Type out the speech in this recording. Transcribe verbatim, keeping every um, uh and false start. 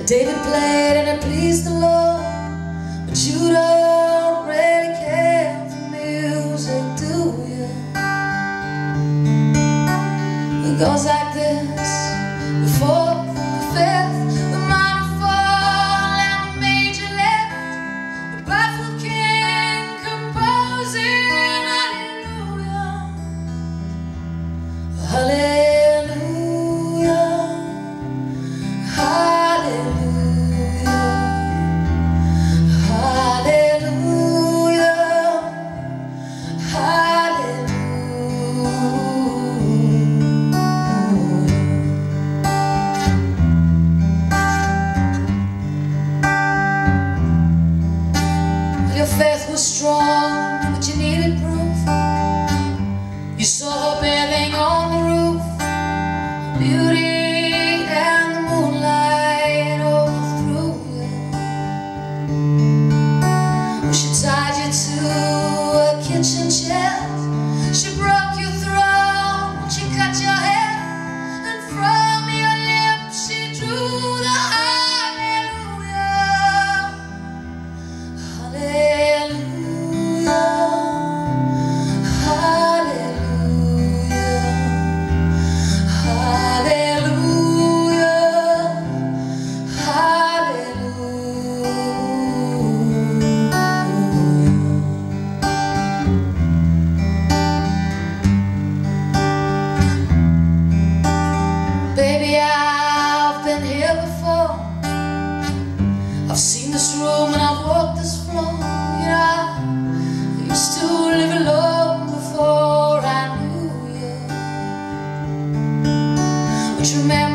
David played and it pleased the Lord, but you don't really care for music, do you? It goes like this: the fourth, the fifth, the minor fall and the major lift, the baffled king composing hallelujah, hallelujah. Your faith was strong, but you needed proof. You saw her bathing on the roof, beauty and the moonlight overthrew you. Well, she tied you to a kitchen chair, she broke your throat, she cut your hair, and from your lips she drew the hallelujah, hallelujah. I've seen this room and I've walked this floor. You know, I used to live alone before I knew you. But remember